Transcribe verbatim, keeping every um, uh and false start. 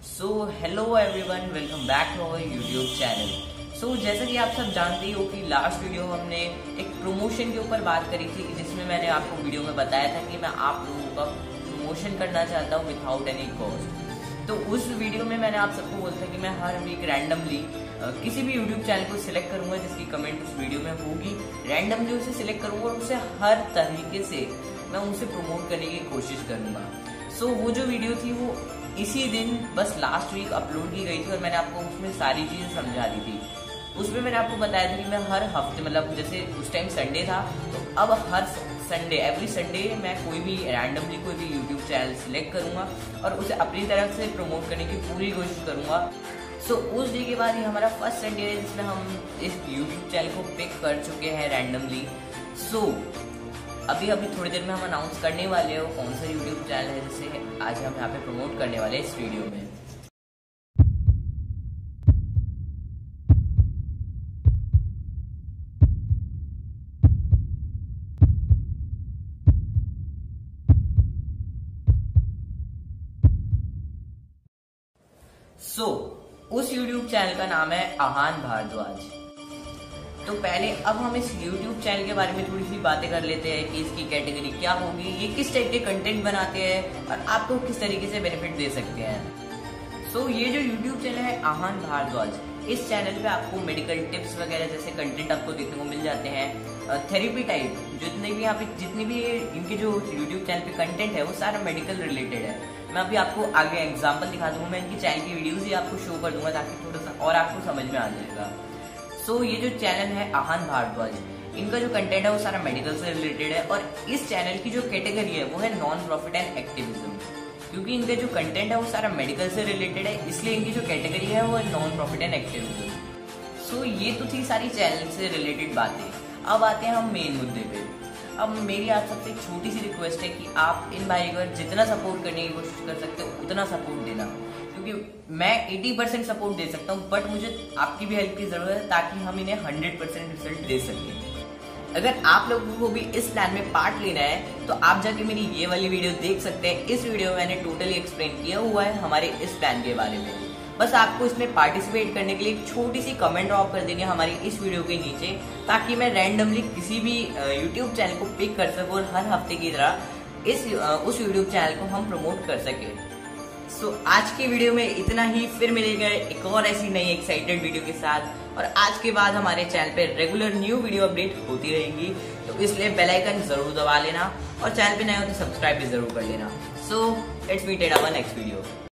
So hello everyone, welcome back to our YouTube channel. So जैसा कि आप सब जानते हो कि लास्ट वीडियो हमने एक प्रमोशन के ऊपर बात करी थी, जिसमें मैंने आपको वीडियो में बताया था कि मैं आप लोगों का प्रमोशन करना चाहता हूँ विदाउट एनी कॉस्ट। तो उस वीडियो में मैंने आप सबको बोला था कि मैं हर वीक रैंडमली किसी भी यूट्यूब चैनल को सिलेक्ट करूंगा जिसकी कमेंट उस वीडियो में होगी, रैंडमली उसे सिलेक्ट करूंगा और उसे हर तरीके से मैं उसे प्रमोट करने की कोशिश करूंगा। सो so, वो जो वीडियो थी वो इसी दिन बस लास्ट वीक अपलोड की गई थी और मैंने आपको उसमें सारी चीज़ें समझा दी थी। उसमें मैंने आपको बताया था कि मैं हर हफ्ते, मतलब जैसे उस टाइम संडे था, तो अब हर संडे एवरी संडे मैं कोई भी रैंडमली कोई भी यूट्यूब चैनल सिलेक्ट करूंगा और उसे अपनी तरफ से प्रमोट करने की पूरी कोशिश करूंगा। सो so, उस डे के बाद ये हमारा फर्स्ट संडे है जिसमें हम इस यूट्यूब चैनल को पिक कर चुके हैं रैंडमली। सो so, अभी अभी थोड़ी देर में हम अनाउंस करने वाले हो कौन सा यूट्यूब चैनल है जिसे आज हम यहाँ पे प्रमोट करने वाले हैं इस वीडियो में। सो so, उस यूट्यूब चैनल का नाम है आहान भारद्वाज। तो पहले अब हम इस YouTube चैनल के बारे में थोड़ी सी बातें कर लेते हैं कि इसकी कैटेगरी क्या होगी, ये किस टाइप के कंटेंट बनाते हैं और आपको किस तरीके से बेनिफिट दे सकते हैं। सो so, ये जो YouTube चैनल है आहान भारद्वाज, इस चैनल पे आपको मेडिकल टिप्स वगैरह जैसे कंटेंट आपको देखने को मिल जाते हैं। थेरेपी टाइप जितने भी यहाँ पे जितने भी इनके जो YouTube चैनल पे कंटेंट है वो सारा मेडिकल रिलेटेड है। मैं अभी आपको आगे एग्जाम्पल दिखा दूंगा, मैं इनकी चैनल की वीडियोज ही आपको शो कर दूंगा ताकि थोड़ा सा और आपको समझ में आ जाएगा। सो so, ये जो चैनल है आहान भारद्वाज, इनका जो कंटेंट है वो सारा मेडिकल से रिलेटेड है और इस चैनल की जो कैटेगरी है वो है नॉन प्रॉफिट एंड एक्टिविज्म। क्योंकि इनका जो कंटेंट है वो सारा मेडिकल से रिलेटेड है, इसलिए इनकी जो कैटेगरी है वो है non profit and activism. So ये तो थी सारी चैनल से रिलेटेड बातें। अब आते हैं हम मेन मुद्दे पे। अब मेरी आप सबसे एक छोटी सी रिक्वेस्ट है कि आप इन भाई को जितना सपोर्ट करने की कोशिश कर सकते हो उतना सपोर्ट देना, क्योंकि मैं अस्सी परसेंट सपोर्ट दे सकता हूँ बट मुझे आपकी भी हेल्प की जरूरत है ताकि हम इन्हें हंड्रेड परसेंट रिजल्ट दे सकें। अगर आप लोगों को भी इस प्लान में पार्ट लेना है तो आप जाके मेरी ये वाली वीडियो देख सकते हैं। इस वीडियो में मैंने टोटली एक्सप्लेन किया हुआ है हमारे इस प्लान के बारे में। बस आपको इसमें पार्टिसिपेट करने के लिए एक छोटी सी कमेंट ड्रॉप कर देनी है हमारी इस वीडियो के नीचे, ताकि मैं रैंडमली किसी भी यूट्यूब चैनल को पिक कर सकूं और हर हफ्ते की तरह इस उस यूट्यूब चैनल को हम प्रमोट कर सके। सो so, आज की वीडियो में इतना ही। फिर मिलेगा एक और ऐसी नई एक्साइटेड वीडियो के साथ और आज के बाद हमारे चैनल पे रेगुलर न्यू वीडियो अपडेट होती रहेंगी, तो इसलिए बेल आइकन जरूर दबा लेना और चैनल पे नए हो तो सब्सक्राइब भी जरूर कर लेना। So let's meet at our next video.